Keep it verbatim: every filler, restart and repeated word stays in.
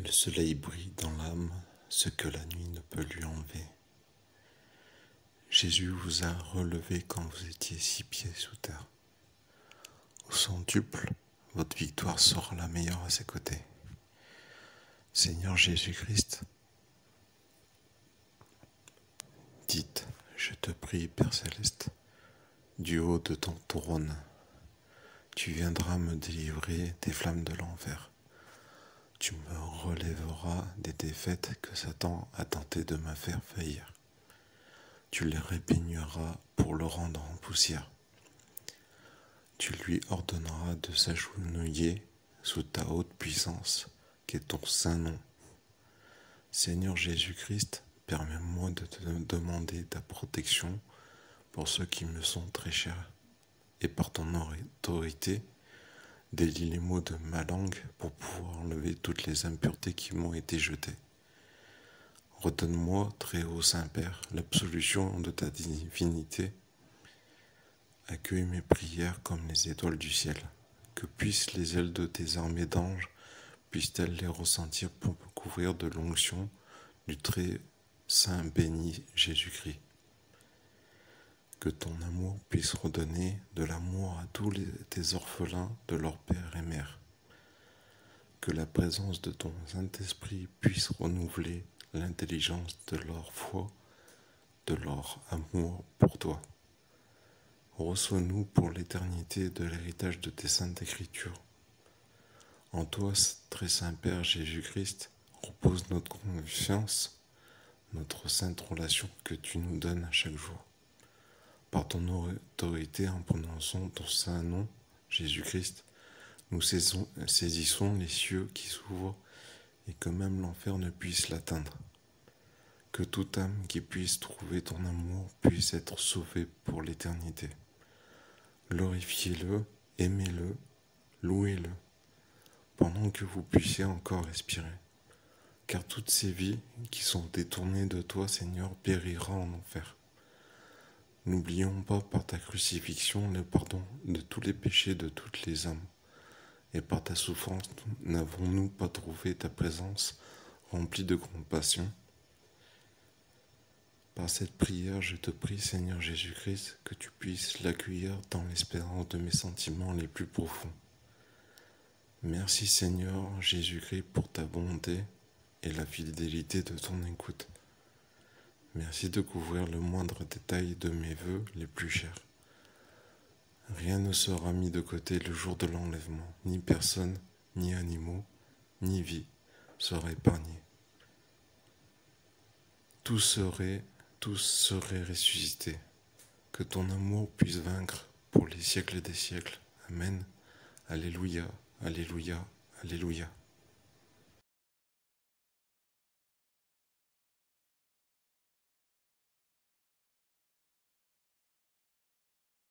Le soleil brille dans l'âme ce que la nuit ne peut lui enlever. Jésus vous a relevé quand vous étiez six pieds sous terre. Au centuple, votre victoire sera la meilleure à ses côtés. Seigneur Jésus-Christ, dites, je te prie, Père Céleste, du haut de ton trône, tu viendras me délivrer des flammes de l'enfer. Tu me relèveras des défaites que Satan a tenté de me faire faillir. Tu les répeigneras pour le rendre en poussière. Tu lui ordonneras de s'agenouiller sous ta haute puissance, qui est ton saint nom. Seigneur Jésus-Christ, permets-moi de te demander ta protection pour ceux qui me sont très chers, et par ton autorité, délie les mots de ma langue pour pouvoir enlever toutes les impuretés qui m'ont été jetées. Redonne-moi, très haut Saint-Père, l'absolution de ta divinité. Accueille mes prières comme les étoiles du ciel. Que puissent les ailes de tes armées d'anges, puissent-elles les ressentir pour me couvrir de l'onction du très saint béni Jésus-Christ. Que ton amour puisse redonner de l'amour à tous les, tes orphelins de leur père et mère. Que la présence de ton Saint-Esprit puisse renouveler l'intelligence de leur foi, de leur amour pour toi. Reçois-nous pour l'éternité de l'héritage de tes saintes écritures. En toi, très saint Père Jésus-Christ, repose notre confiance, notre sainte relation que tu nous donnes à chaque jour. Par ton autorité, en prononçant ton saint nom, Jésus-Christ, nous saisissons les cieux qui s'ouvrent et que même l'enfer ne puisse l'atteindre. Que toute âme qui puisse trouver ton amour puisse être sauvée pour l'éternité. Glorifiez-le, aimez-le, louez-le, pendant que vous puissiez encore respirer. Car toutes ces vies qui sont détournées de toi, Seigneur, périront en enfer. N'oublions pas par ta crucifixion le pardon de tous les péchés de toutes les âmes. Et par ta souffrance, n'avons-nous pas trouvé ta présence remplie de compassion? Par cette prière, je te prie, Seigneur Jésus-Christ, que tu puisses l'accueillir dans l'espérance de mes sentiments les plus profonds. Merci, Seigneur Jésus-Christ, pour ta bonté et la fidélité de ton écoute. Merci de couvrir le moindre détail de mes vœux les plus chers. Rien ne sera mis de côté le jour de l'enlèvement, ni personne, ni animaux, ni vie sera épargné. Tous seraient, tous seraient ressuscités. Que ton amour puisse vaincre pour les siècles des siècles. Amen. Alléluia, Alléluia, Alléluia.